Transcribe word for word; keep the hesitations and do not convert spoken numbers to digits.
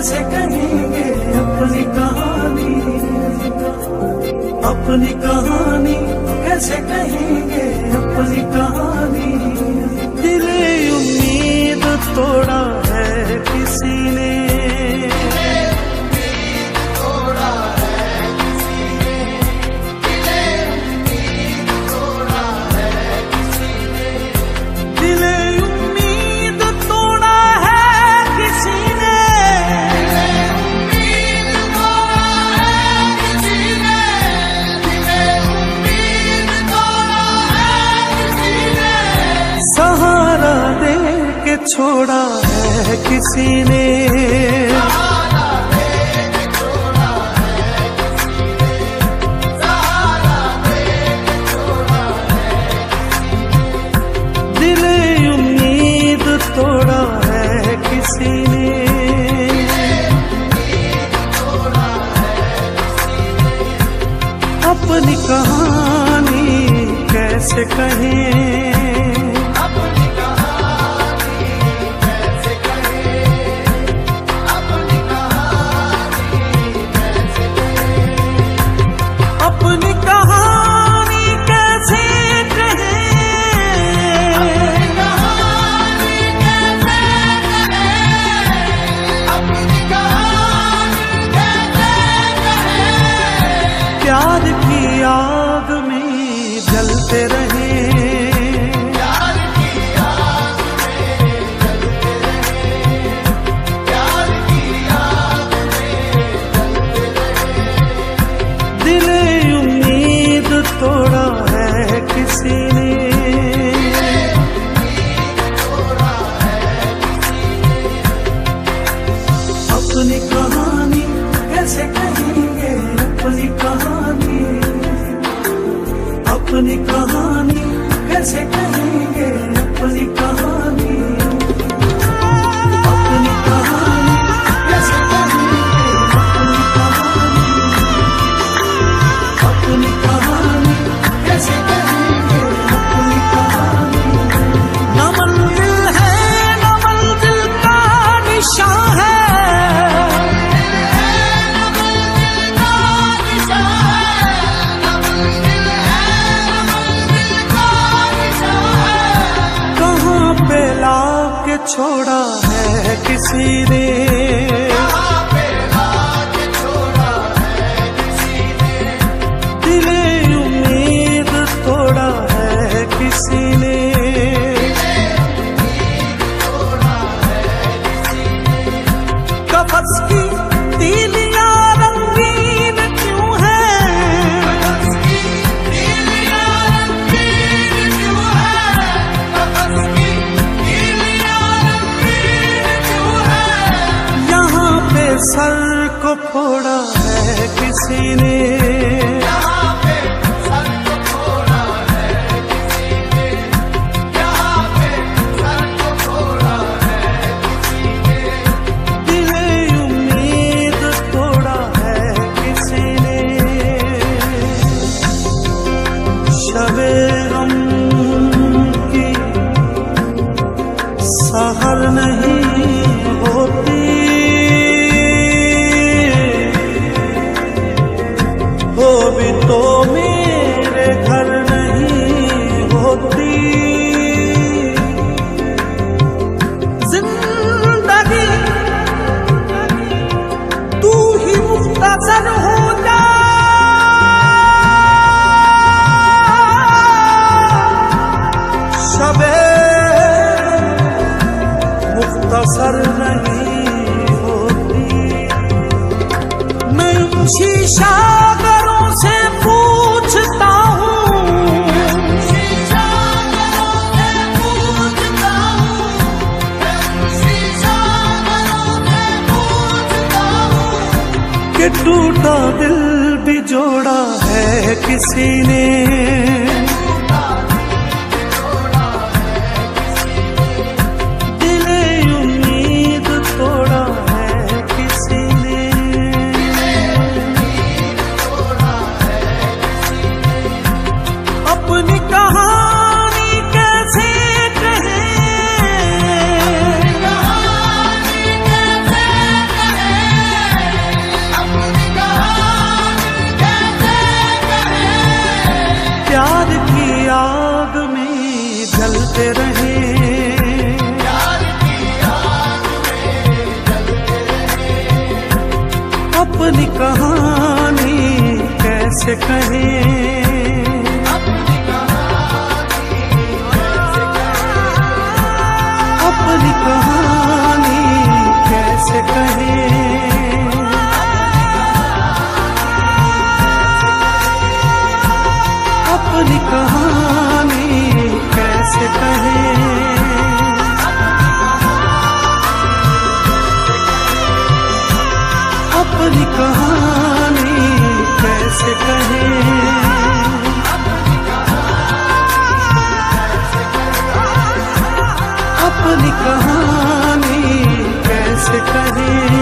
कैसे कहेंगे अपनी कहानी, अपनी कहानी कैसे कहेंगे अपनी कहानी। दिले उम्मीद तोड़ा है किसी ने, तोड़ा है किसी ने, दिले उम्मीद तोड़ा है किसी ने, दिले उम्मीद तोड़ा है किसी ने, दिले उम्मीद तोड़ा है किसी ने, दिले उम्मीद तोड़ा है किसी ने, सहारा दे के छोड़ा है किसी ने, सहारा दे के छोड़ा है किसी ने, सहारा दे के छोड़ा है किसी ने, दिले उम्मीद तोड़ा है किसी ने, उम्मीद तोड़ा है किसी ने। अपनी कहानी कैसे कहें, प्यार की आग में जलते रहे, प्यार की आग में जलते रहे, प्यार की आग में जलते रहे, दिले उम्मीद तोड़ा है किसी ने, उम्मीद तोड़ा है किसी ने। अपनी कहानी कैसे कहेंगे अपनी कहानी, अपनी कहानी कैसे कहेंगे अपनी कहानी, अपनी कहानी कैसे कहेंगे अपनी कहानी, अपनी कहानी कैसे कहेंगे अपनी कहानी। न मंजिल है न मंजिल का निशान है, छोड़ा है किसी ने, कहाँ पे लाके छोड़ा है किसी ने, दिले उम्मीद तोड़ा है किसी ने, दिले उम्मीद तोड़ा है किसी ने। कफस की तीलियां रंगीन क्यों है, कफस की तीलियां रंगीन क्यों है, कफस की सर को फोड़ा है किसी ने, यहाँ पे सर को फोड़ा है किसी ने, यहाँ पे सर को फोड़ा है किसी ने, दिले उम्मीद तोड़ा है किसी ने। शबे गम की सहर नहीं होती, वो भी तो मेरे घर नहीं होती। जिंदगी तू ही मुख्तसर हो जा, शबे मुख्तसर नहीं होती। मैं शीशा से पूछता हूँ, शीशा से पूछता हूँ, शीशा से पूछता हूँ कि टूटा दिल भी जोड़ा है किसी ने, दिले उम्मीद तोड़ा है किसी ने, अपनी कहानी कैसे कहें, कहानी कैसे कहें, कैसे कहें, अपनी कहानी कैसे कहें, अपनी कहानी कैसे कहें, अपनी कहानी कैसे कहें, अपनी कहानी कैसे कहें।